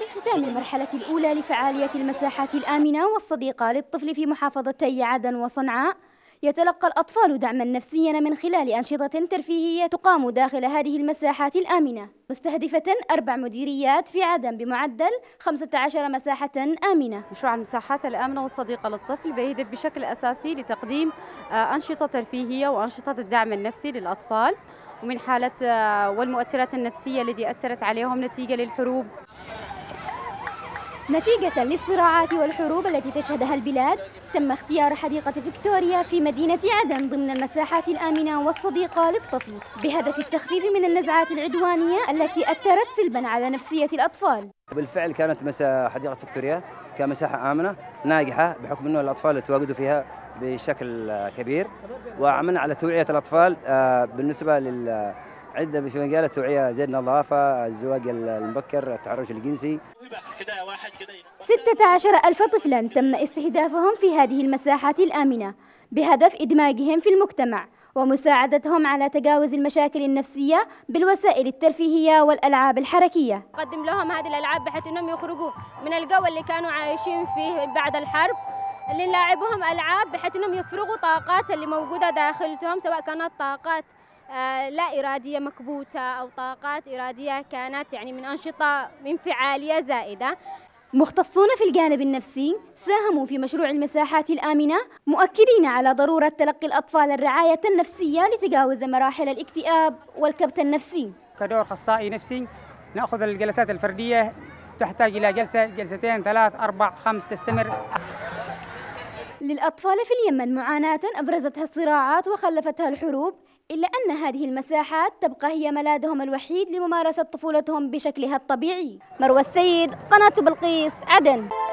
في ختام المرحلة الأولى لفعالية المساحات الآمنة والصديقة للطفل في محافظتي عدن وصنعاء، يتلقى الأطفال دعما نفسيا من خلال أنشطة ترفيهية تقام داخل هذه المساحات الآمنة، مستهدفة 4 مديريات في عدن بمعدل 15 مساحة آمنة. مشروع المساحات الآمنة والصديقة للطفل بيهدف بشكل أساسي لتقديم أنشطة ترفيهية وأنشطة الدعم النفسي للأطفال ومن حالة والمؤثرات النفسية التي أثرت عليهم نتيجة للحروب. نتيجة للصراعات والحروب التي تشهدها البلاد، تم اختيار حديقة فيكتوريا في مدينة عدن ضمن المساحات الآمنة والصديقة للطفل بهدف التخفيف من النزعات العدوانية التي أثرت سلبا على نفسية الأطفال. بالفعل كانت حديقة فيكتوريا كمساحة آمنة ناجحة بحكم أنه الأطفال تواجدوا فيها بشكل كبير، وعملنا على توعية الأطفال بالنسبة عدة في مجال التوعية زي النظافة، الزواج المبكر، التحرش الجنسي. 16,000 طفلا تم استهدافهم في هذه المساحات الآمنة بهدف إدماجهم في المجتمع ومساعدتهم على تجاوز المشاكل النفسية بالوسائل الترفيهية والألعاب الحركية. نقدم لهم هذه الألعاب بحيث أنهم يخرجوا من الجو اللي كانوا عايشين فيه بعد الحرب، اللي نلعبهم ألعاب بحيث أنهم يفرغوا طاقات اللي موجودة داخلهم، سواء كانت طاقات لا إرادية مكبوتة أو طاقات إرادية كانت من أنشطة انفعالية زائدة. مختصون في الجانب النفسي ساهموا في مشروع المساحات الآمنة، مؤكدين على ضرورة تلقي الأطفال الرعاية النفسية لتجاوز مراحل الاكتئاب والكبت النفسي. كدور أخصائي نفسي نأخذ الجلسات الفردية، تحتاج إلى جلسة، جلستين، 3، 4، 5 تستمر. للأطفال في اليمن معاناة أبرزتها الصراعات وخلفتها الحروب، إلا أن هذه المساحات تبقى هي ملاذهم الوحيد لممارسة طفولتهم بشكلها الطبيعي. مروى السيد، قناة بلقيس، عدن.